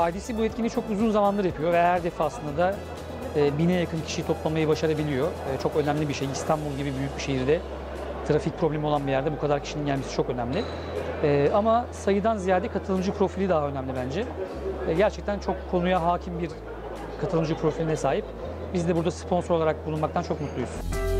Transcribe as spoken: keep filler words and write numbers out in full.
I D C bu etkinliği çok uzun zamandır yapıyor ve her defasında da e, bine yakın kişi toplamayı başarabiliyor. E, çok önemli bir şey. İstanbul gibi büyük bir şehirde, trafik problemi olan bir yerde bu kadar kişinin gelmesi çok önemli. E, ama sayıdan ziyade katılımcı profili daha önemli bence. E, gerçekten çok konuya hakim bir katılımcı profiline sahip. Biz de burada sponsor olarak bulunmaktan çok mutluyuz.